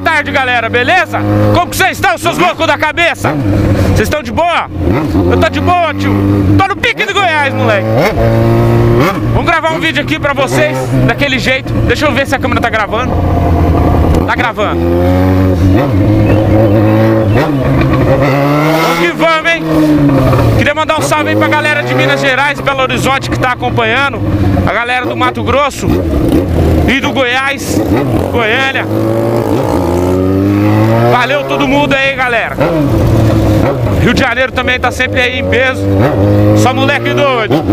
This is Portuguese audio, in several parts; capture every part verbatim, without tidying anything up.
tarde, galera, beleza? Como que vocês estão, seus loucos da cabeça? Vocês estão de boa? Eu tô de boa, tio. Tô no pique de Goiás, moleque. Vamos gravar um vídeo aqui pra vocês, daquele jeito. Deixa eu ver se a câmera tá gravando. Tá gravando. Vamos que vamos, hein? Queria mandar um salve aí pra galera de Minas Gerais, Belo Horizonte, que tá acompanhando. A galera do Mato Grosso e do Goiás, Goiânia. Valeu todo mundo aí, galera. Rio de Janeiro também tá sempre aí em peso. Só moleque doido.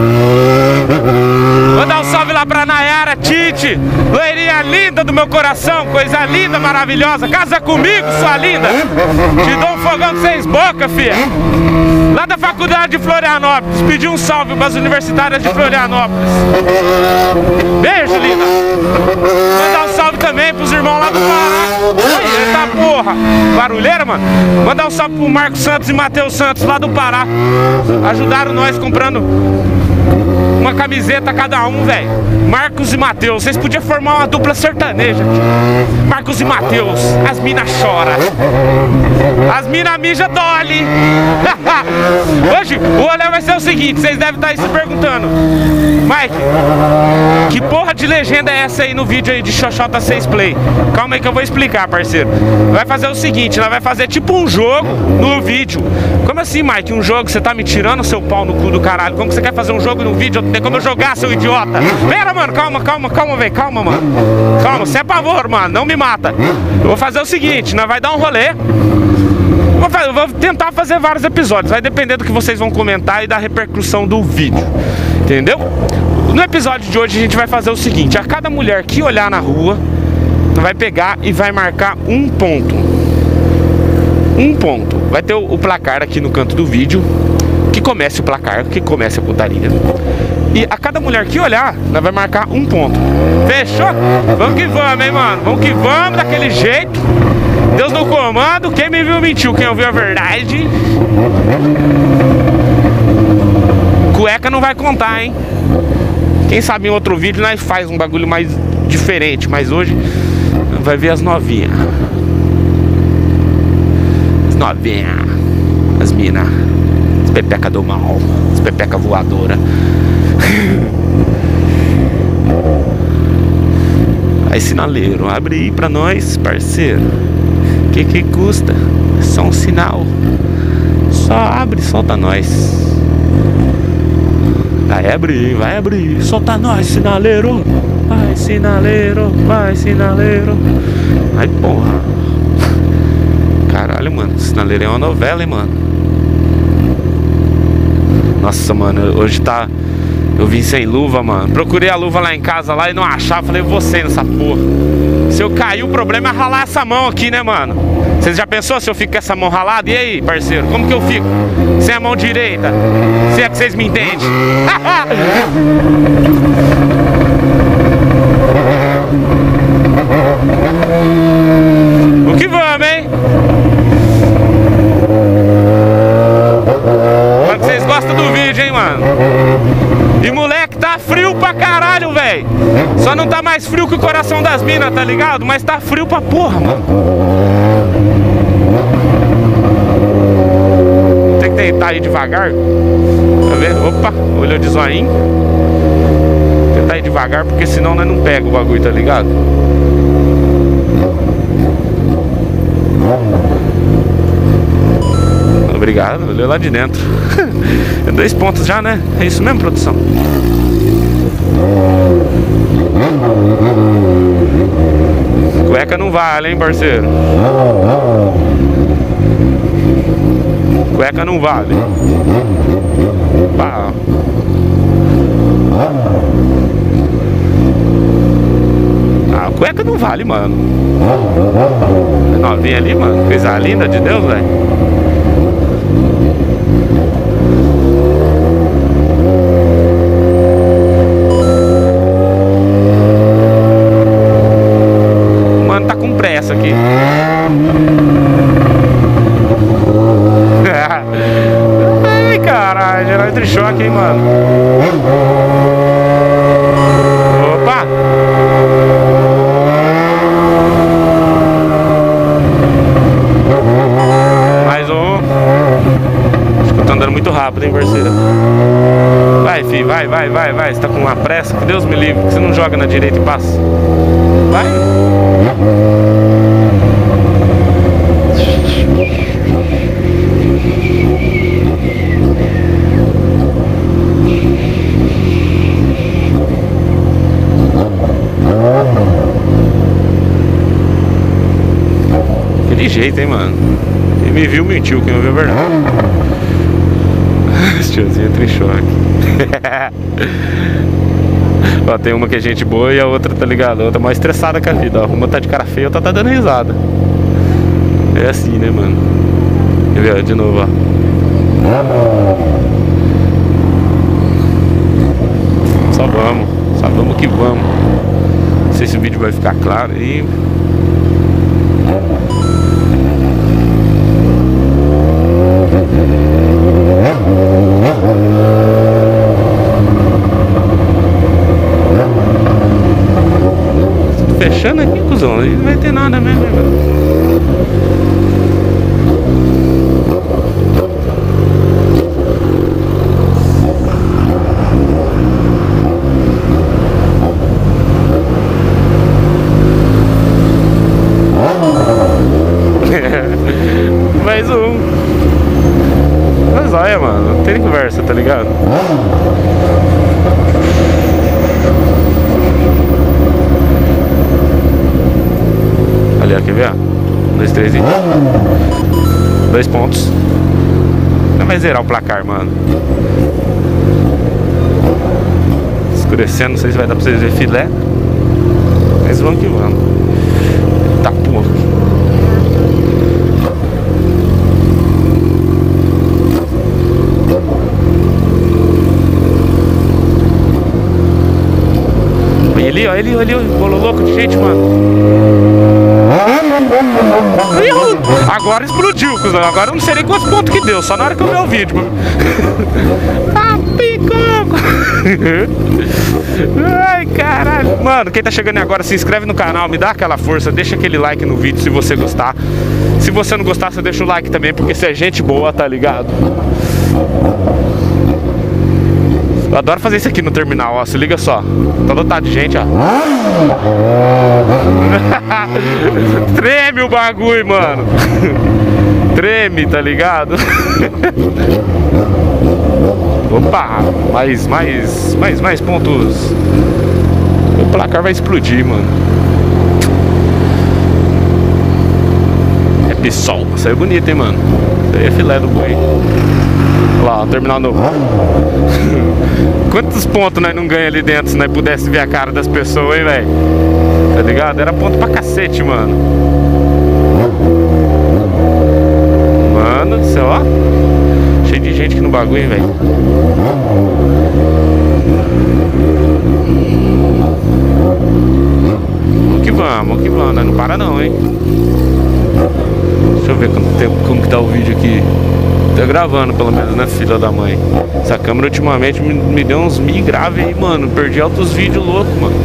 Mandar um salve lá pra Nayara Tite, loirinha linda do meu coração, coisa linda, maravilhosa. Casa comigo, sua linda. Te dou um fogão de seis bocas, filha. Lá da faculdade de Florianópolis. Pedi um salve pras universitárias de Florianópolis. Beijo, linda. Mandar um salve também pros irmãos lá do Pará. Aí, eita porra. Barulheira, mano. Mandar um salve pro Marcos Santos e Matheus Santos lá do Pará. Ajudaram nós comprando uma camiseta cada um, velho. Marcos e Matheus. Vocês podiam formar uma dupla sertaneja. Marcos e Matheus. As minas choram. As minas mija Dolly. Hoje o rolê vai ser o seguinte. Vocês devem estar aí se perguntando: Mike, que porra de legenda é essa aí no vídeo aí de Xoxota seis Play? Calma aí que eu vou explicar, parceiro. Vai fazer o seguinte, ela vai fazer tipo um jogo no vídeo. Como assim, Mike? Um jogo? Você tá me tirando seu pau no cu do caralho? Como que você quer fazer um jogo no vídeo? Tem como eu jogar, seu idiota? Pera, mano, calma, calma, calma, velho. Calma, mano. Calma, sem pavor, mano. Não me mata. Eu vou fazer o seguinte, nós vai dar um rolê. Vou, fazer, vou tentar fazer vários episódios. Vai depender do que vocês vão comentar e da repercussão do vídeo. Entendeu? No episódio de hoje a gente vai fazer o seguinte: a cada mulher que olhar na rua, vai pegar e vai marcar um ponto. Um ponto. Vai ter o, o placar aqui no canto do vídeo. Que comece o placar, que comece a putaria. E a cada mulher que olhar, nós vai marcar um ponto. Fechou? Vamos que vamos, hein, mano? Vamos que vamos, daquele jeito. Deus no comando. Quem me viu mentiu, quem ouviu a verdade. Cueca não vai contar, hein? Quem sabe em outro vídeo nós faz um bagulho mais diferente. Mas hoje vai ver as novinhas. As novinhas. As minas. As pepeca do mal. As pepeca voadora. Aí, sinaleiro, abre aí pra nós, parceiro. Que que custa? É só um sinal. Só abre, solta nós. Vai abrir, vai abrir. Solta nós, sinaleiro. Vai, sinaleiro, vai, sinaleiro. Ai, porra. Caralho, mano, sinaleiro é uma novela, hein, mano. Nossa, mano, hoje tá... Eu vim sem luva, mano. Procurei a luva lá em casa lá e não achava. Falei, vou sem nessa porra. Se eu cair, o problema é ralar essa mão aqui, né, mano? Vocês já pensou se eu fico com essa mão ralada? E aí, parceiro, como que eu fico? Sem a mão direita? Se é que vocês me entendem. O que vamos, hein? Espero que vocês gostam do vídeo, hein, mano? E moleque, tá frio pra caralho, velho. Só não tá mais frio que o coração das minas, tá ligado? Mas tá frio pra porra, mano. Tem que tentar ir devagar. Tá vendo? Opa, olhou de zoinho. Tentar ir devagar, porque senão nós não pega o bagulho, tá ligado? Obrigado, olhou lá de dentro. É dois pontos já, né? É isso mesmo, produção? Cueca não vale, hein, parceiro? Cueca não vale. Pá. Ah, cueca não vale, mano. Novinha ali, mano. Coisa linda de Deus, velho. Essa aqui. Ai, caralho, geral de choque, hein, mano. Opa! vai, vai, vai. Você tá com uma pressa, que Deus me livre. Que você não joga na direita e passa. Vai. Aquele jeito, hein, mano. Quem me viu mentiu, quem não viu a verdade. Esse tiozinho entra em choque. Ó, tem uma que é gente boa e a outra, tá ligado? A outra mais estressada com a vida. Ó, uma tá de cara feia, a outra tá dando risada. É assim, né, mano? Quer ver? De novo, ó. Só vamos. Só vamos que vamos. Não sei se o vídeo vai ficar claro aí. Fechando aqui, cuzão, aí não vai ter nada mesmo, velho. Mais um. Mas olha, mano, não tem conversa, tá ligado? Ali, ó, quer ver? Dois, três e... Dois pontos. Não vai zerar o placar, mano. Escurecendo, não sei se vai dar pra vocês verem filé. Mas vamos que vamos. Tá porra. Olha ali, ó, ali, ali, bolo louco de gente, mano. Agora explodiu, cuzão. Agora eu não sei nem quantos pontos que deu, só na hora que eu ver o vídeo. Ah, picoco. Ai, caralho. Mano, quem tá chegando agora, se inscreve no canal, me dá aquela força, deixa aquele like no vídeo se você gostar. Se você não gostar, você deixa o like também, porque você é gente boa, tá ligado? Eu adoro fazer isso aqui no terminal, ó, se liga só. Tá lotado de gente, ó. Treme o bagulho, mano. Treme, tá ligado? Opa, mais, mais, mais, mais pontos. O placar vai explodir, mano. É pissol. Saiu bonito, hein, mano. Isso aí é filé do boi. Olha lá, terminal novo. Quantos pontos nós não ganhamos ali dentro se nós pudesse ver a cara das pessoas, hein, velho? Tá ligado? Era ponto pra cacete, mano. Mano do céu, ó. Cheio de gente aqui no bagulho, hein, velho. Vamos que vamos, vamos que vamos. Nós não para não, hein. Deixa eu ver quanto tempo, como que tá o vídeo aqui. Tá gravando pelo menos, né, filha da mãe? Essa câmera ultimamente me, me deu uns mi grave aí, mano. Perdi altos vídeos loucos, mano.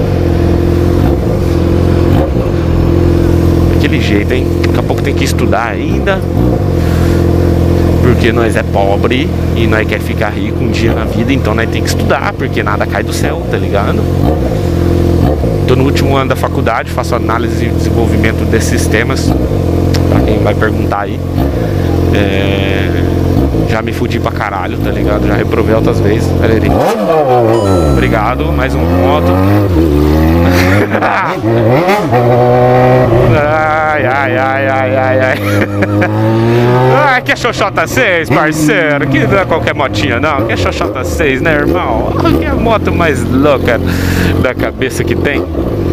Daquele jeito, hein? Daqui a pouco tem que estudar ainda. Porque nós é pobre e nós quer ficar rico um dia na vida. Então nós tem que estudar, porque nada cai do céu, tá ligado? Tô no último ano da faculdade, faço análise e desenvolvimento desses sistemas. Pra quem vai perguntar aí. É... Já me fudi pra caralho, tá ligado? Já reprovei outras vezes. Obrigado, mais um ponto. Ai, ai, ai, ai, ai, ai. Ah, que é Xoxota seis, parceiro? Que não é qualquer motinha, não. Que é Xoxota seis, né, irmão? Que é a moto mais louca da cabeça que tem.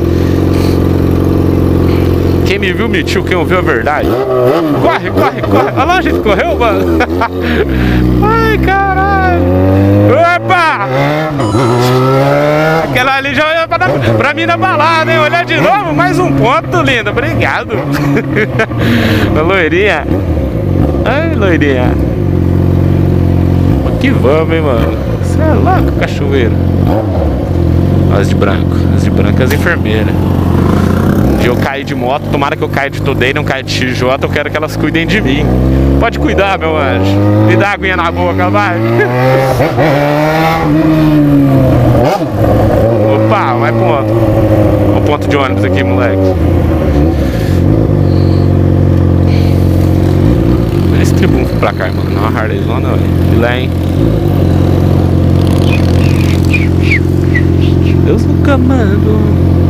Quem me viu mentiu, quem ouviu a verdade. Corre, corre, corre. Olha lá, a gente correu, mano. Ai, caralho. Opa! Aquela ali já olhou pra, pra mim na balada, hein? Olhar de novo, mais um ponto, linda. Obrigado. Loirinha. Ai, loirinha. Que vamos, hein, mano. Você é louco, cachoeiro. As de branco. As de branco, as enfermeiras. eu caí de moto, tomara que eu caia de Today, não caia de X J, eu quero que elas cuidem de mim. Pode cuidar, meu anjo. Me dá aguinha na boca, vai. Opa, vai ponto. Um ponto de ônibus aqui, moleque. Esse tribuno pra cá, mano. Não, a Harley Zona, velho. Filé, hein? Deus no comando.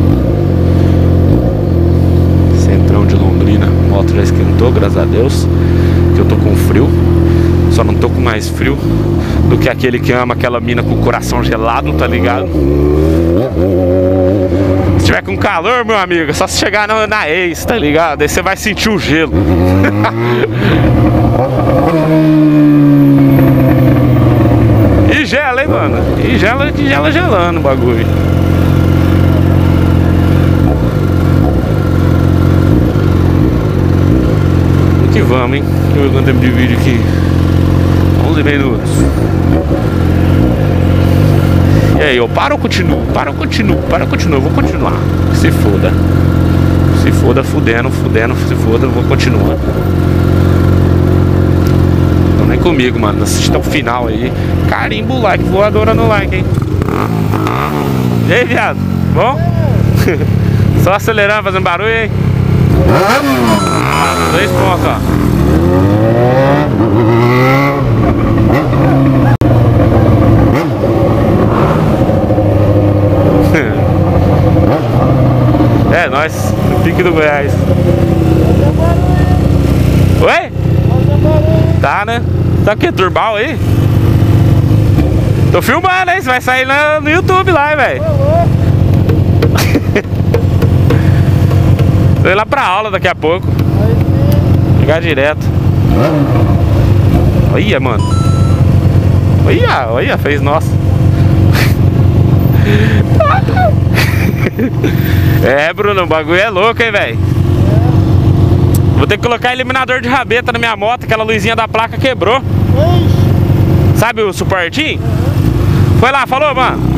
Centrão de Londrina. A moto já esquentou, graças a Deus. Que eu tô com frio. Só não tô com mais frio do que aquele que ama aquela mina com o coração gelado, tá ligado? Se tiver com calor, meu amigo, é só se chegar na, na ex, tá ligado? Aí você vai sentir o gelo. E gela, hein, mano? E gela, gela gelando o bagulho. O que vamos, hein? Deixa eu ver quanto tempo de vídeo aqui. onze minutos. E aí, eu paro ou continuo? Paro ou continuo? Paro ou continuo? Eu vou continuar. Se foda. Se foda, fudendo, fudendo, se foda, eu vou continuar. Não nem comigo, mano. Assista o final aí. Carimbo o like, voadora no like, hein? E aí, viado? Bom? Só acelerando, fazendo barulho, hein? Dois pontos, ó. É, nós, no pique do Goiás. Oi? Tá, né? Tá o que? Turbal aí? Tô filmando, hein? Você vai sair no, no YouTube lá, velho. Tô indo lá pra aula daqui a pouco. Chegar direto. Olha, mano. Olha, olha, fez nossa. É, Bruno, o bagulho é louco, hein, velho. Vou ter que colocar eliminador de rabeta na minha moto. Aquela luzinha da placa quebrou. Sabe o suportinho? Foi lá, falou, mano.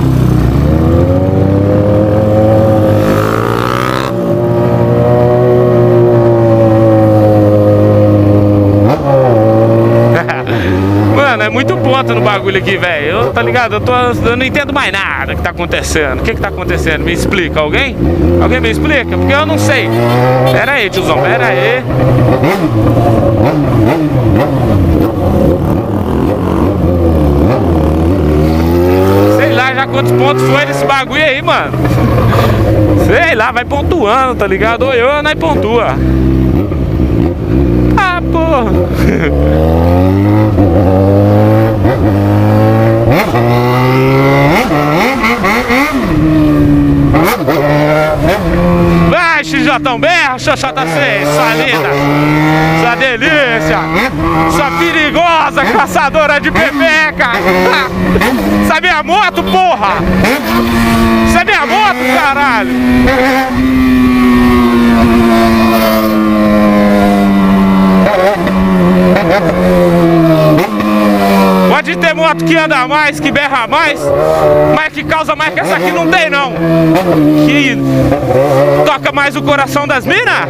Mano, é muito ponto no bagulho aqui, velho. Eu, tá ligado? Eu, tô, eu não entendo mais nada que tá acontecendo. O que que tá acontecendo? Me explica. Alguém? Alguém me explica? Porque eu não sei. Pera aí, tiozão. Pera aí. Sei lá já quantos pontos foi nesse bagulho aí, mano. Sei lá, vai pontuando, tá ligado? Ou eu, nós pontua. Ah, porra. Vai, X J B, X J C, sua linda, sua delícia, sua perigosa caçadora de pepeca. Isso é minha moto, porra. Isso é minha moto, caralho. Pode ter moto que anda mais, que berra mais, mas que causa mais que essa aqui não tem, não. Que toca mais o coração das minas.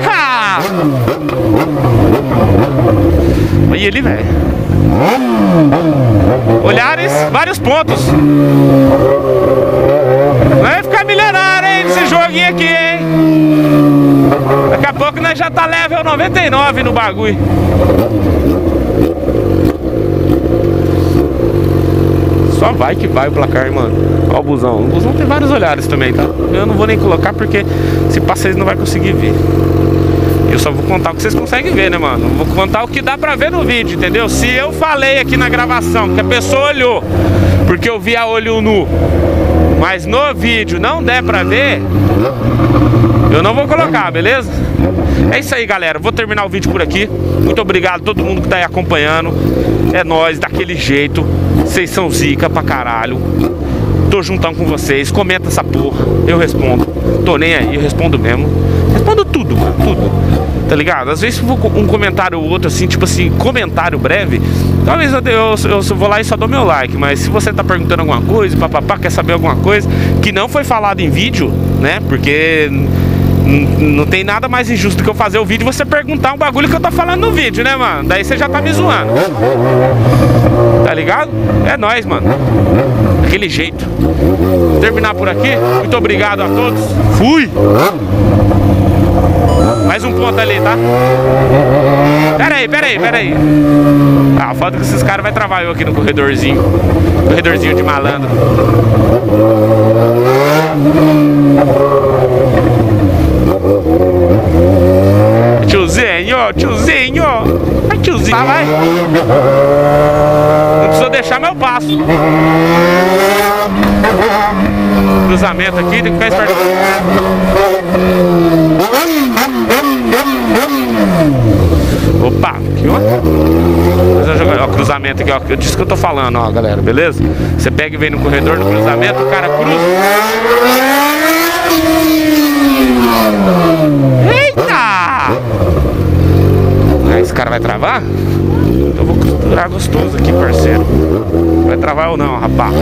Olha ele, velho. Olhares, vários pontos. Vai ficar milionário, hein, nesse joguinho aqui, hein. Daqui a pouco nós já tá level noventa e nove no bagulho. Só vai que vai o placar, mano. Ó o busão. O busão tem vários olhares também, tá? Eu não vou nem colocar porque se passar vocês não vai conseguir ver. Eu só vou contar o que vocês conseguem ver, né, mano? Vou contar o que dá pra ver no vídeo, entendeu? Se eu falei aqui na gravação que a pessoa olhou porque eu vi a olho nu, mas no vídeo não der pra ver, eu não vou colocar, beleza? É isso aí, galera. Vou terminar o vídeo por aqui. Muito obrigado a todo mundo que tá aí acompanhando. É nóis, daquele jeito. Vocês são zica pra caralho. Tô juntão com vocês. Comenta essa porra. Eu respondo. Tô nem aí, eu respondo mesmo. Respondo tudo, mano, tudo. Tá ligado? Às vezes um comentário ou outro, assim, tipo assim, comentário breve. Talvez eu, eu, eu vou lá e só dou meu like. Mas se você tá perguntando alguma coisa, papapá, quer saber alguma coisa que não foi falado em vídeo, né? Porque Não tem nada mais injusto do que eu fazer o vídeo e você perguntar um bagulho que eu tô falando no vídeo, né, mano? Daí você já tá me zoando. Tá ligado? É nóis, mano. Daquele jeito. Vou terminar por aqui. Muito obrigado a todos. Fui! Mais um ponto ali, tá? Pera aí, pera aí, pera aí. Ah, foda que esses caras vão travar eu aqui no corredorzinho. Corredorzinho de malandro. Tiozinho, tiozinho. Vai, tiozinho. Tá, vai. Não precisa deixar meu passo. Cruzamento aqui, tem que ficar esperto. Opa, aqui, ó. Ó, cruzamento aqui, ó. Eu disse que eu tô falando, ó, galera, beleza? Você pega e vem no corredor, no cruzamento, o cara cruza. Eita! Esse cara vai travar? Então eu vou costurar gostoso aqui, parceiro. Vai travar ou não, rapaz?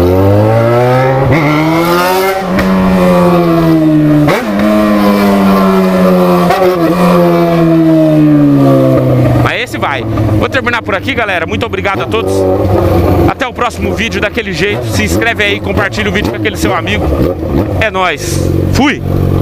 Mas esse vai. Vou terminar por aqui, galera. Muito obrigado a todos. Até o próximo vídeo daquele jeito. Se inscreve aí, compartilha o vídeo com aquele seu amigo. É nóis. Fui!